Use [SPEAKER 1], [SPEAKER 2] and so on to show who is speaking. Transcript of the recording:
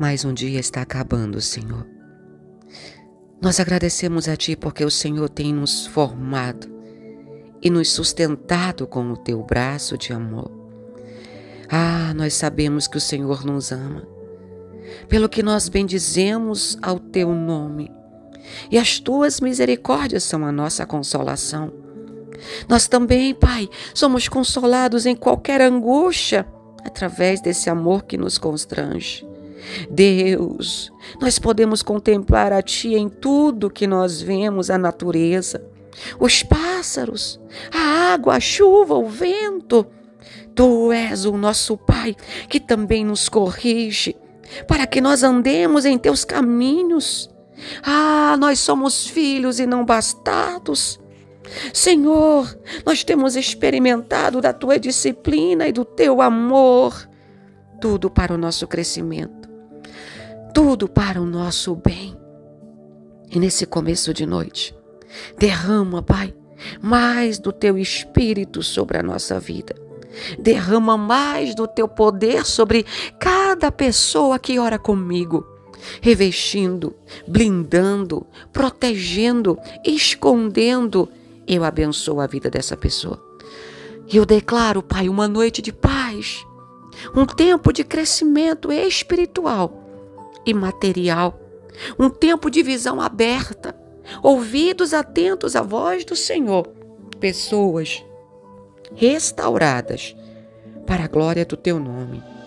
[SPEAKER 1] Mais um dia está acabando, Senhor. Nós agradecemos a Ti porque o Senhor tem nos formado e nos sustentado com o Teu braço de amor. Nós sabemos que o Senhor nos ama, pelo que nós bendizemos ao Teu nome, e as Tuas misericórdias são a nossa consolação. Nós também, Pai, somos consolados em qualquer angústia, através desse amor que nos constrange. Deus, nós podemos contemplar a Ti em tudo que nós vemos, a natureza, os pássaros, a água, a chuva, o vento. Tu és o nosso Pai, que também nos corrige, para que nós andemos em Teus caminhos. Nós somos filhos e não bastardos. Senhor, nós temos experimentado da Tua disciplina e do Teu amor, tudo para o nosso crescimento, tudo para o nosso bem. E nesse começo de noite, derrama, Pai, mais do Teu Espírito sobre a nossa vida. Derrama mais do Teu poder sobre cada pessoa que ora comigo, revestindo, blindando, protegendo, escondendo. Eu abençoo a vida dessa pessoa. E eu declaro, Pai, uma noite de paz, um tempo de crescimento espiritual e material, um tempo de visão aberta, ouvidos atentos à voz do Senhor, pessoas restauradas para a glória do Teu nome.